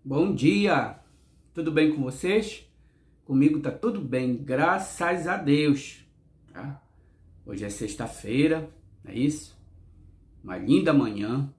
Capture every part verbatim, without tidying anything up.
Bom dia, tudo bem com vocês? Comigo tá tudo bem, graças a Deus. Tá? Hoje é sexta-feira, não é isso? Uma linda manhã,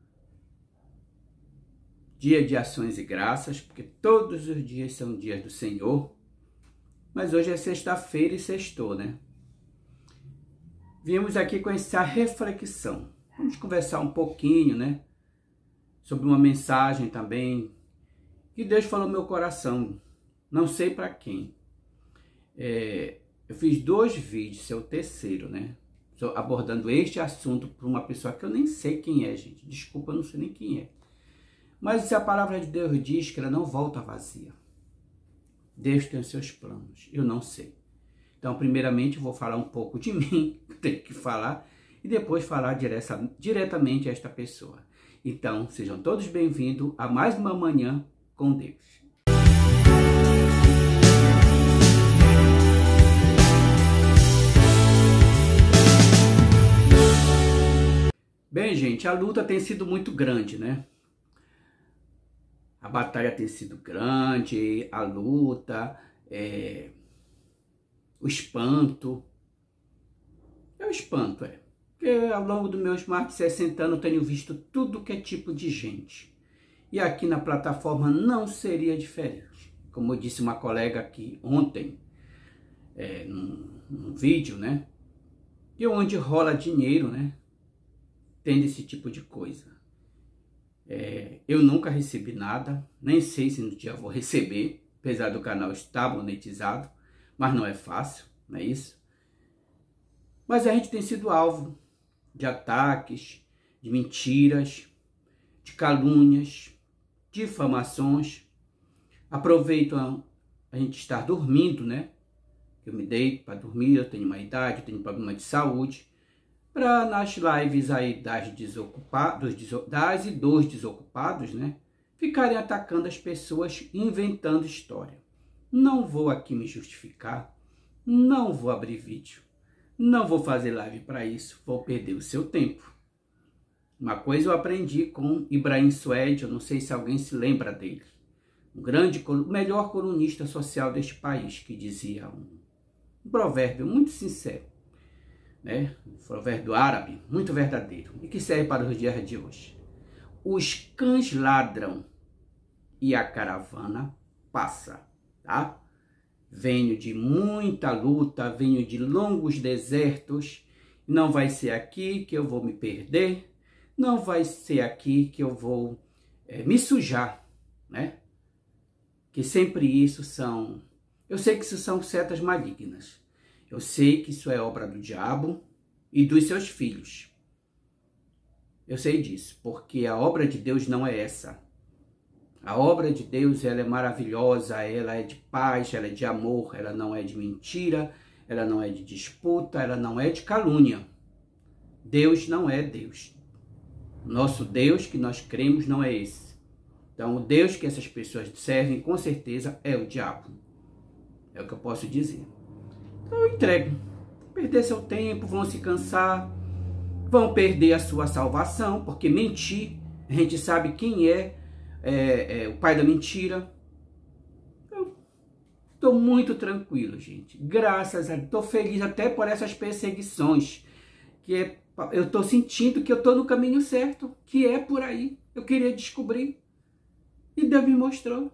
dia de ações e graças, porque todos os dias são dias do Senhor, mas hoje é sexta-feira e sextou, né? Viemos aqui com essa reflexão, vamos conversar um pouquinho, né? Sobre uma mensagem também que Deus falou no meu coração, não sei para quem. É, eu fiz dois vídeos, esse é o terceiro, né? Abordando este assunto para uma pessoa que eu nem sei quem é, gente. Desculpa, eu não sei nem quem é. Mas se a palavra de Deus diz que ela não volta vazia. Deus tem os seus planos, eu não sei. Então, primeiramente, eu vou falar um pouco de mim, tenho que falar, e depois falar direta, diretamente a esta pessoa. Então, sejam todos bem-vindos a mais uma manhã com Deus. Bem, gente, a luta tem sido muito grande, né? A batalha tem sido grande, a luta, é... o espanto. É o espanto, é. Porque ao longo dos meus mais de sessenta anos eu tenho visto tudo que é tipo de gente. E aqui na plataforma não seria diferente. Como eu disse uma colega aqui ontem, é, num, num vídeo, né? E onde rola dinheiro, né? Tem esse tipo de coisa. É, eu nunca recebi nada, nem sei se no dia eu vou receber, apesar do canal estar monetizado, mas não é fácil, não é isso? Mas a gente tem sido alvo de ataques, de mentiras, de calúnias, difamações. Aproveitam a gente estar dormindo, né? Eu me deito para dormir, eu tenho uma idade, eu tenho problema de saúde, para nas lives aí das desocupados, das e dos desocupados, né? Ficarem atacando as pessoas, inventando história. Não vou aqui me justificar, não vou abrir vídeo, não vou fazer live para isso, vou perder o seu tempo. Uma coisa eu aprendi com Ibrahim Suede, eu não sei se alguém se lembra dele. Um grande, o melhor colunista social deste país, que dizia um, um provérbio muito sincero, né? Um provérbio árabe, muito verdadeiro, e que serve para os dias de hoje. Os cães ladram e a caravana passa, tá? Venho de muita luta, venho de longos desertos, não vai ser aqui que eu vou me perder, não vai ser aqui que eu vou é, me sujar, né? Que sempre isso são... Eu sei que isso são setas malignas. Eu sei que isso é obra do diabo e dos seus filhos. Eu sei disso, porque a obra de Deus não é essa. A obra de Deus, ela é maravilhosa, ela é de paz, ela é de amor, ela não é de mentira, ela não é de disputa, ela não é de calúnia. Deus não é Deus. Nosso Deus que nós cremos não é esse. Então, o Deus que essas pessoas servem, com certeza, é o diabo. É o que eu posso dizer. Então, eu entrego. Perder seu tempo, vão se cansar, vão perder a sua salvação, porque mentir, a gente sabe quem é, é, é o pai da mentira. Eu estou muito tranquilo, gente. Graças a Deus. Estou feliz até por essas perseguições, que é eu estou sentindo que eu estou no caminho certo, que é por aí. Eu queria descobrir. E Deus me mostrou.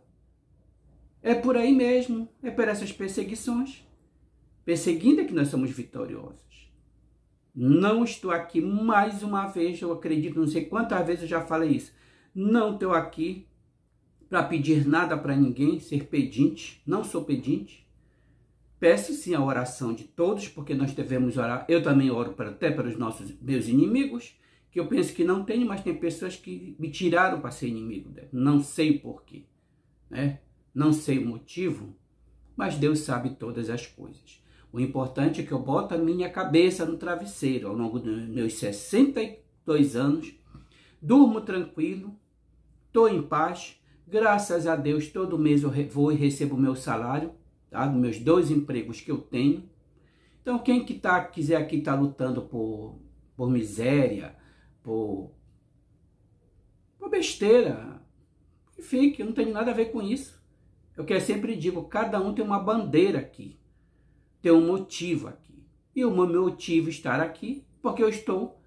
É por aí mesmo. É por essas perseguições. Perseguindo é que nós somos vitoriosos. Não estou aqui mais uma vez, eu acredito, não sei quantas vezes eu já falei isso. Não estou aqui para pedir nada para ninguém, ser pedinte. Não sou pedinte. Peço sim a oração de todos, porque nós devemos orar. Eu também oro para, até para os nossos, meus inimigos, que eu penso que não tenho, mas tem pessoas que me tiraram para ser inimigo dela. Não sei o porquê, né? Não sei o motivo, mas Deus sabe todas as coisas. O importante é que eu boto a minha cabeça no travesseiro ao longo dos meus sessenta e dois anos, durmo tranquilo, estou em paz, graças a Deus todo mês eu vou e recebo o meu salário, tá? Dos meus dois empregos que eu tenho. Então quem que tá, quiser aqui estar tá lutando por, por miséria, por, por besteira, que fique, eu não tenho nada a ver com isso. Eu que sempre digo, cada um tem uma bandeira aqui, tem um motivo aqui. E o meu motivo estar aqui, porque eu estou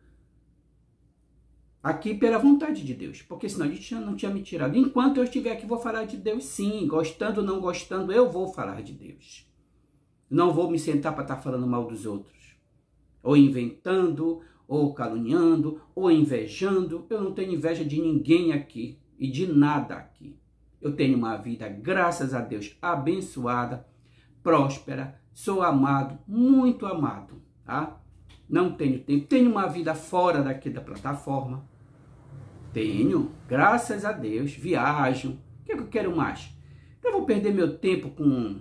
aqui pela vontade de Deus, porque senão a gente não tinha me tirado. Enquanto eu estiver aqui, vou falar de Deus sim, gostando ou não gostando, eu vou falar de Deus. Não vou me sentar para estar falando mal dos outros, ou inventando, ou caluniando, ou invejando. Eu não tenho inveja de ninguém aqui e de nada aqui. Eu tenho uma vida, graças a Deus, abençoada, próspera, sou amado, muito amado, tá? Não tenho tempo, tenho uma vida fora daqui da plataforma. Tenho, graças a Deus, viajo. O que, é que eu quero mais? Eu vou perder meu tempo com,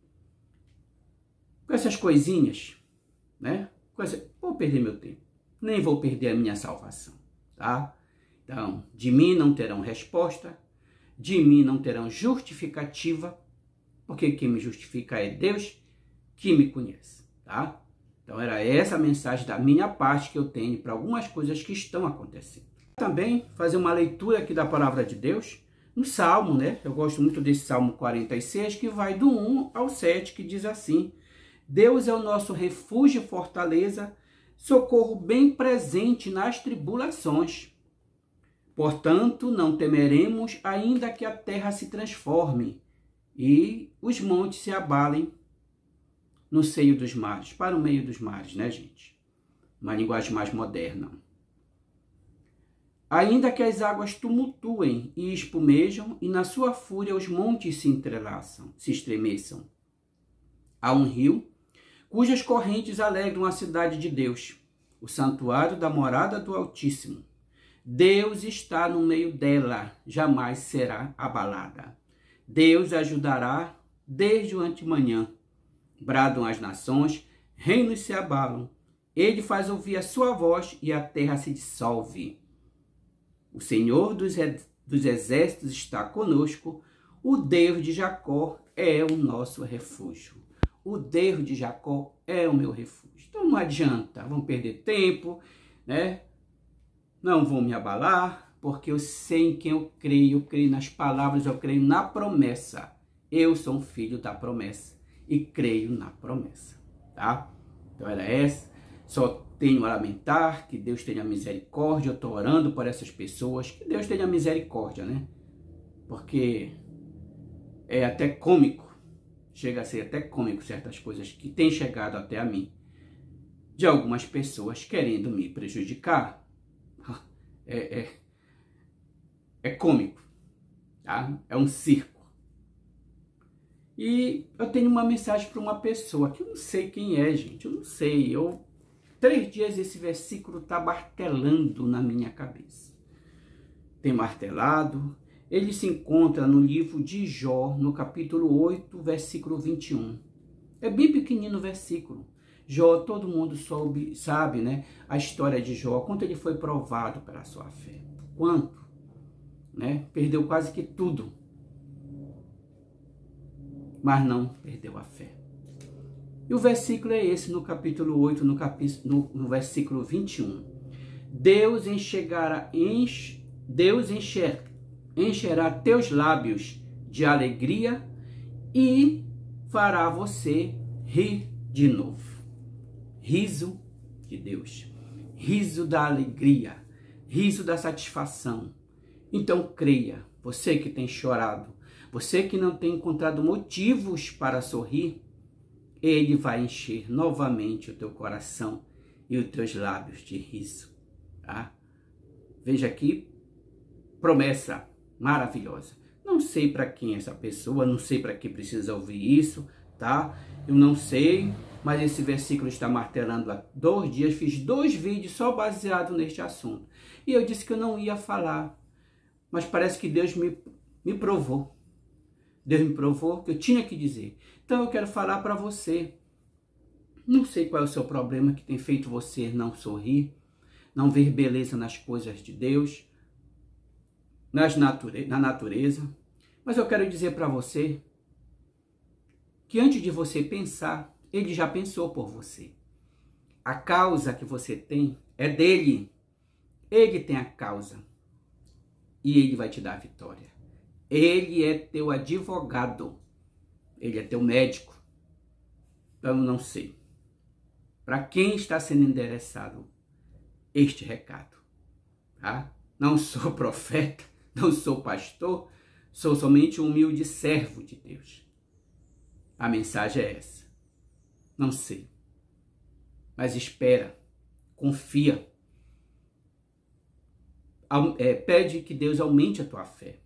com essas coisinhas, né? Com essa, vou perder meu tempo. Nem vou perder a minha salvação, tá? Então, de mim não terão resposta, de mim não terão justificativa, porque quem me justifica é Deus que me conhece, tá? Então, era essa a mensagem da minha parte que eu tenho para algumas coisas que estão acontecendo. Também fazer uma leitura aqui da palavra de Deus, no Salmo, né? Eu gosto muito desse Salmo quarenta e seis, que vai do um ao sete, que diz assim: Deus é o nosso refúgio e fortaleza, socorro bem presente nas tribulações. Portanto, não temeremos, ainda que a terra se transforme e os montes se abalem no seio dos mares, para o meio dos mares, né, gente? Uma linguagem mais moderna. Ainda que as águas tumultuem e espumejam, e na sua fúria os montes se entrelaçam, se estremeçam. Há um rio, cujas correntes alegram a cidade de Deus, o santuário da morada do Altíssimo. Deus está no meio dela, jamais será abalada. Deus ajudará desde o antemanhã. Bradam as nações, reinos se abalam. Ele faz ouvir a sua voz e a terra se dissolve. O Senhor dos, dos exércitos está conosco. O Deus de Jacó é o nosso refúgio. O Deus de Jacó é o meu refúgio. Então não adianta, vamos perder tempo, né? Não vou me abalar, porque eu sei em quem eu creio. Eu creio nas palavras, eu creio na promessa. Eu sou um filho da promessa e creio na promessa, tá? Então era essa. Só tenho a lamentar, que Deus tenha misericórdia. Eu estou orando por essas pessoas, que Deus tenha misericórdia, né? Porque é até cômico, chega a ser até cômico certas coisas que têm chegado até a mim, de algumas pessoas querendo me prejudicar. É, é, é cômico, tá? É um circo. E eu tenho uma mensagem para uma pessoa que eu não sei quem é, gente. Eu não sei. Eu, três dias esse versículo está martelando na minha cabeça. Tem martelado. Ele se encontra no livro de Jó, no capítulo oito, versículo vinte e um. É bem pequenino o versículo. Jó, todo mundo soube, sabe, né? A história de Jó, quanto ele foi provado pela sua fé. Quanto, né? Perdeu quase que tudo. Mas não perdeu a fé. E o versículo é esse, no capítulo oito, no, capi, no, no versículo vinte e um. Deus enxergará, enche, Deus enxer, encherá teus lábios de alegria e fará você rir de novo. Riso de Deus, riso da alegria, riso da satisfação. Então creia, você que tem chorado, você que não tem encontrado motivos para sorrir, Ele vai encher novamente o teu coração e os teus lábios de riso, tá? Veja aqui, promessa maravilhosa. Não sei para quem é essa pessoa, não sei para que precisa ouvir isso, tá? Eu não sei, mas esse versículo está martelando há dois dias. Fiz dois vídeos só baseado neste assunto. E eu disse que eu não ia falar, mas parece que Deus me, me provou. Deus me provou que eu tinha que dizer. Então eu quero falar para você. Não sei qual é o seu problema que tem feito você não sorrir, não ver beleza nas coisas de Deus, nas nature, na natureza. Mas eu quero dizer para você que antes de você pensar, Ele já pensou por você. A causa que você tem é dele. Ele tem a causa. E Ele vai te dar a vitória. Ele é teu advogado. Ele é teu médico. Então, não sei. Para quem está sendo endereçado este recado, tá? Não sou profeta, não sou pastor, sou somente um humilde servo de Deus. A mensagem é essa. Não sei. Mas espera, confia. É, pede que Deus aumente a tua fé.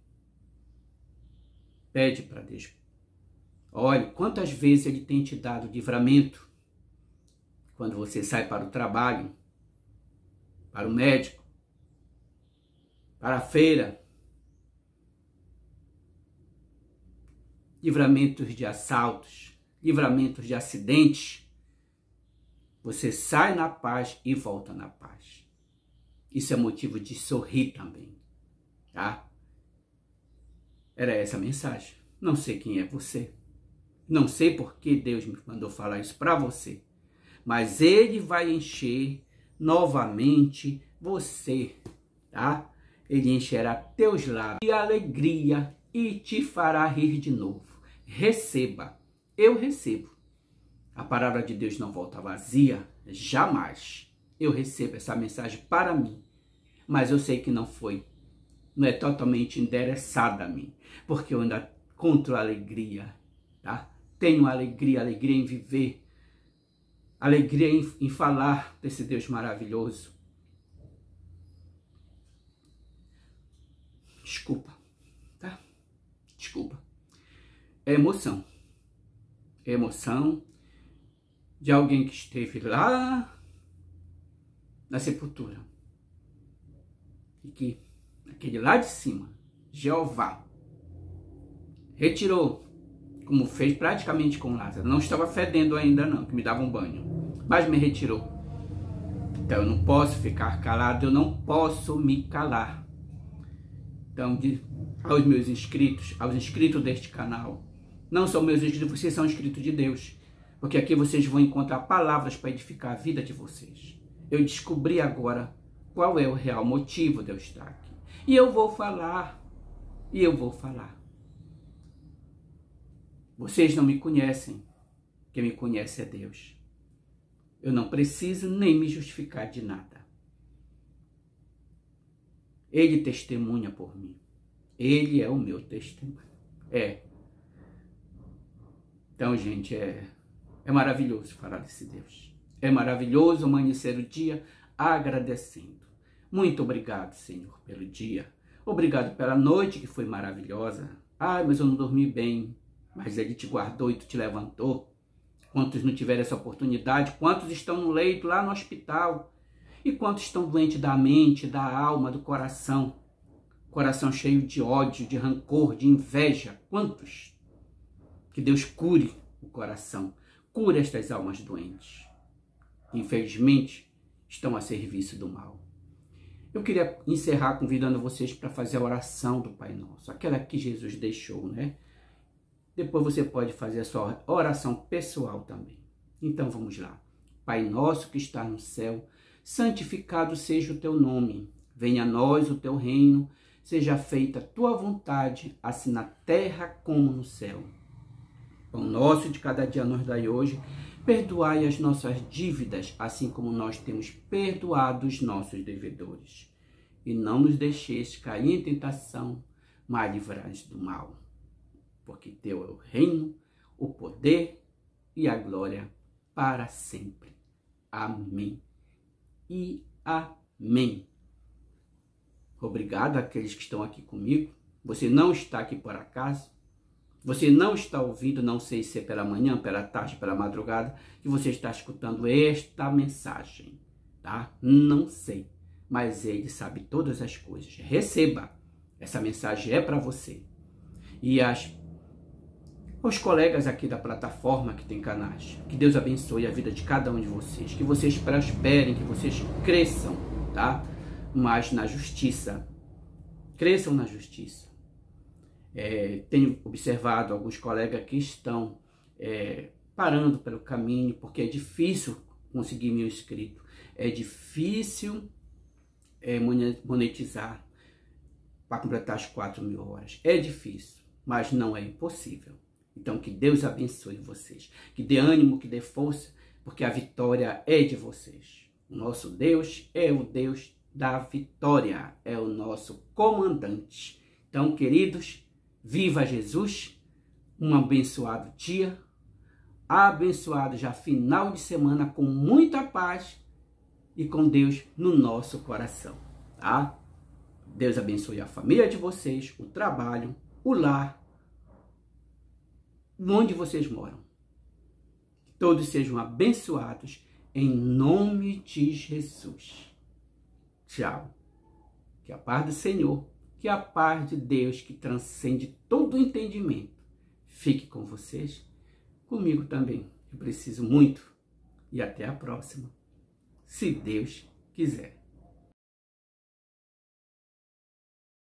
Pede para Deus. Olha, quantas vezes Ele tem te dado livramento quando você sai para o trabalho, para o médico, para a feira. Livramentos de assaltos, livramentos de acidentes. Você sai na paz e volta na paz. Isso é motivo de sorrir também, tá? Era essa a mensagem. Não sei quem é você. Não sei por que Deus me mandou falar isso para você. Mas Ele vai encher novamente você, tá? Ele encherá teus lábios de alegria e te fará rir de novo. Receba. Eu recebo. A palavra de Deus não volta vazia, jamais. Eu recebo essa mensagem para mim, mas eu sei que não foi, não é totalmente endereçada a mim, porque eu ainda encontro alegria, tá? Tenho alegria, alegria em viver, alegria em, em falar desse Deus maravilhoso. Desculpa, tá? Desculpa. É emoção. É emoção de alguém que esteve lá na sepultura. E que, aquele lá de cima, Jeová, retirou, como fez praticamente com Lázaro. Não estava fedendo ainda não, que me dava um banho. Mas me retirou. Então eu não posso ficar calado, eu não posso me calar. Então, de, aos meus inscritos, aos inscritos deste canal, não são meus inscritos, vocês são inscritos de Deus. Porque aqui vocês vão encontrar palavras para edificar a vida de vocês. Eu descobri agora qual é o real motivo de eu estar aqui. E eu vou falar. E eu vou falar. Vocês não me conhecem. Quem me conhece é Deus. Eu não preciso nem me justificar de nada. Ele testemunha por mim. Ele é o meu testemunho. É. Então, gente, é... É maravilhoso falar desse Deus. É maravilhoso amanhecer o dia agradecendo. Muito obrigado, Senhor, pelo dia. Obrigado pela noite que foi maravilhosa. Ai, mas eu não dormi bem. Mas Ele te guardou e tu te levantou. Quantos não tiveram essa oportunidade? Quantos estão no leito, lá no hospital? E quantos estão doentes da mente, da alma, do coração? Coração cheio de ódio, de rancor, de inveja. Quantos? Que Deus cure o coração. Cura estas almas doentes, que infelizmente estão a serviço do mal. Eu queria encerrar convidando vocês para fazer a oração do Pai Nosso, aquela que Jesus deixou, né? Depois você pode fazer a sua oração pessoal também. Então vamos lá. Pai nosso que está no céu, santificado seja o teu nome. Venha a nós o teu reino, seja feita a tua vontade, assim na terra como no céu. Pão nosso de cada dia nos dai hoje, perdoai as nossas dívidas, assim como nós temos perdoado os nossos devedores. E não nos deixeis cair em tentação, mas livrai-nos do mal. Porque teu é o reino, o poder e a glória para sempre. Amém e amém. Obrigado àqueles que estão aqui comigo. Você não está aqui por acaso. Você não está ouvindo, não sei se é pela manhã, pela tarde, pela madrugada, que você está escutando esta mensagem, tá? Não sei, mas Ele sabe todas as coisas. Receba, essa mensagem é para você. E as, os colegas aqui da plataforma que tem canais, que Deus abençoe a vida de cada um de vocês, que vocês prosperem, que vocês cresçam, tá? Mas na justiça, cresçam na justiça. É, tenho observado alguns colegas que estão é, parando pelo caminho, porque é difícil conseguir mil inscritos, é difícil é, monetizar. para completar as quatro mil horas. É difícil, mas não é impossível. Então, que Deus abençoe vocês, que dê ânimo, que dê força, porque a vitória é de vocês. O nosso Deus é o Deus da vitória, é o nosso comandante. Então, queridos, viva Jesus, um abençoado dia, abençoado já final de semana com muita paz e com Deus no nosso coração, tá? Deus abençoe a família de vocês, o trabalho, o lar, onde vocês moram. Que todos sejam abençoados em nome de Jesus. Tchau. Que a paz do Senhor, que a paz de Deus que transcende todo o entendimento, fique com vocês, comigo também. Eu preciso muito. E até a próxima, se Deus quiser.